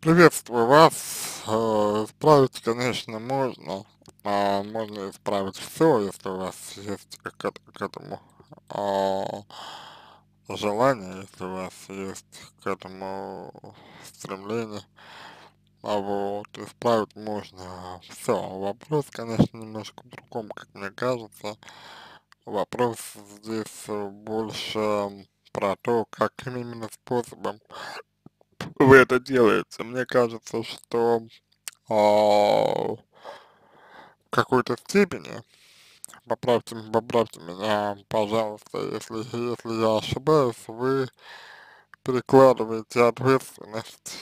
Приветствую вас. Исправить, конечно, можно. Можно исправить все, если у вас есть к этому а, желание, если у вас есть к этому стремление. Вот, исправить можно все. Вопрос, конечно, немножко в другом, как мне кажется. Вопрос здесь больше про то, каким именно способом вы это делаете. Мне кажется, что в какой-то степени, поправьте меня, пожалуйста, если я ошибаюсь, вы перекладываете ответственность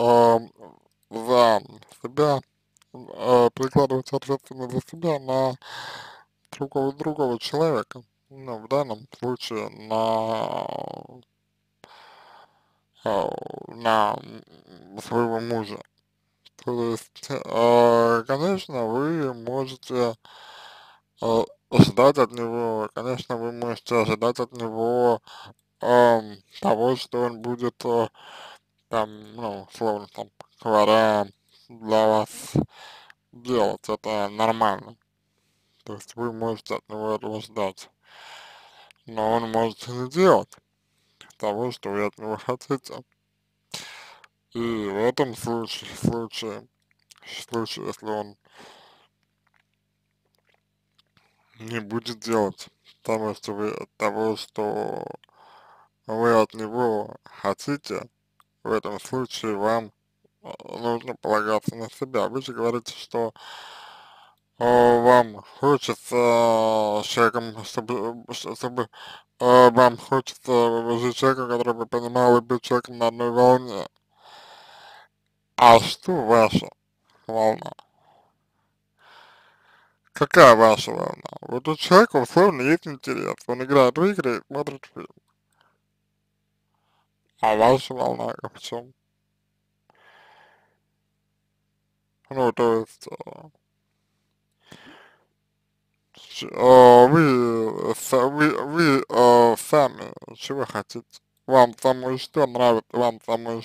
за себя, перекладываете ответственность за себя на другого человека, ну, в данном случае на своего мужа. То есть, конечно, вы можете ожидать от него, конечно, вы можете ожидать от него того, что он будет там, ну, словно там говоря, для вас делать, это нормально. То есть вы можете от него этого ждать, но он может и не делать того, что вы от него хотите. И в этом случае, если он не будет делать того, что вы от него хотите, в этом случае вам нужно полагаться на себя. Вы же говорите, что вам хочется с человеком, чтобы вам хочется жить человеком, который бы понимал и был человеком на одной волне. А что ваша волна? Какая ваша волна? Вот у человека условно есть интерес, он играет в игры и смотрит фильм. А ваша волна в чем? Ну, то есть, вы сами чего хотите? Вам самой что нравится, вам самой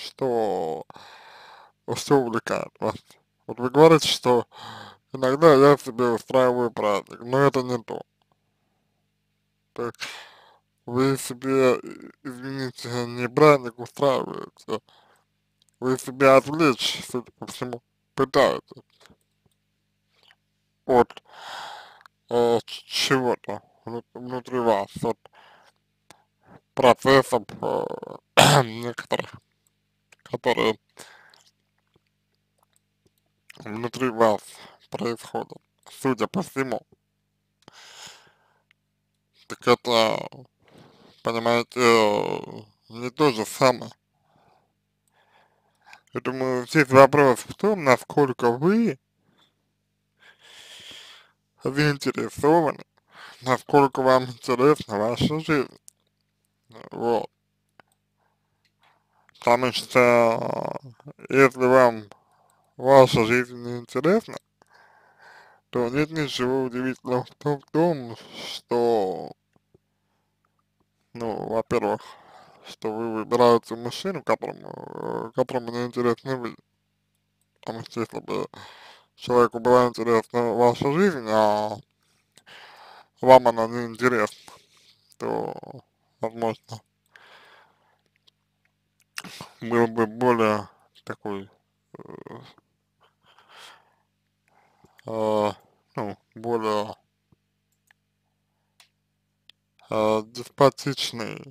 что увлекает вас? Вот вы говорите, что иногда я себе устраиваю праздник, но это не то. То есть вы себе, извините, не праздник устраиваете, вы себя отвлечь, судя по всему, пытаетесь от чего-то внутри вас, от процессов некоторых, которые внутри вас происходят, судя по всему. Так это, понимаете, не то же самое. Я думаю, здесь вопрос в том, насколько вы заинтересованы, насколько вам интересна ваша жизнь. Вот. Потому что если вам ваша жизнь не интересна, то нет ничего удивительного в том, что, ну, во-первых, что вы выбираете мужчину, которому не интересны вы. Потому что если бы человеку была интересна ваша жизнь, а вам она не интересна, то, возможно, был бы более такой, э, ну, более деспотичный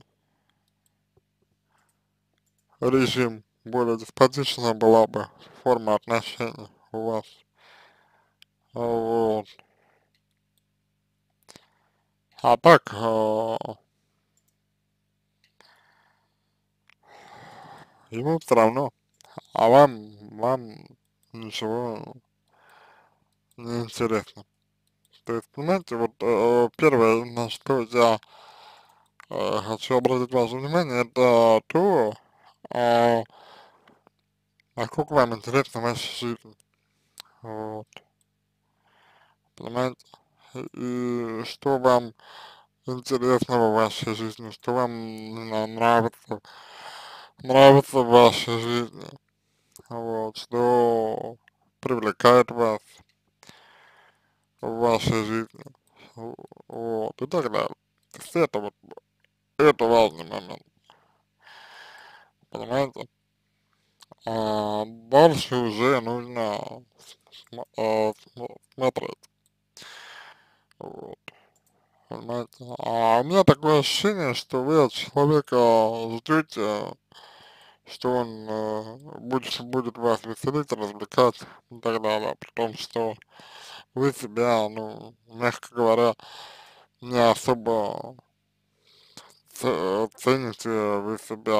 режим, более деспотичная была бы форма отношений у вас. Вот. А так, ему все равно, а вам ничего не интересно. То есть, понимаете, вот первое, на что я хочу обратить ваше внимание, это то, э, насколько вам интересна ваша жизнь. Вот, понимаете? И что вам интересного в вашей жизни, что вам нравится в вашей жизни. вот, что привлекает вас в вашей жизни, вот, и так далее. То есть это вот, это важный момент, понимаете? А дальше уже нужно смотреть, вот, понимаете? А у меня такое ощущение, что вы от человека ждете, что он больше будет вас веселить, развлекать и так далее, при том, что вы себя, ну, мягко говоря, не особо цените, вы себя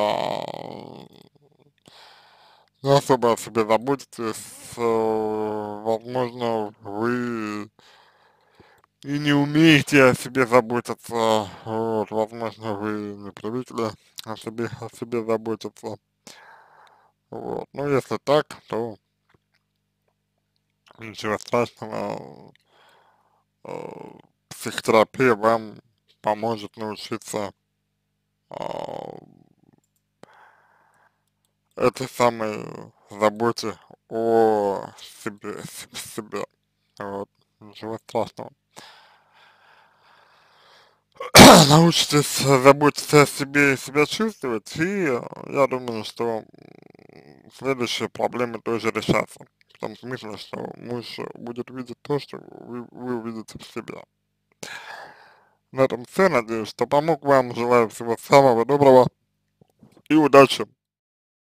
не особо о себе заботитесь, возможно, вы и не умеете о себе заботиться, вот, возможно, вы не привыкли о себе заботиться, вот, ну, если так, то ничего страшного, психотерапия вам поможет научиться а, этой самой заботе о себе, вот, ничего страшного. Научитесь заботиться о себе и себя чувствовать, и я думаю, что следующие проблемы тоже решатся. В том смысле, что муж будет видеть то, что вы увидите в себе. На этом все. Надеюсь, что помог вам. Желаю всего самого доброго и удачи.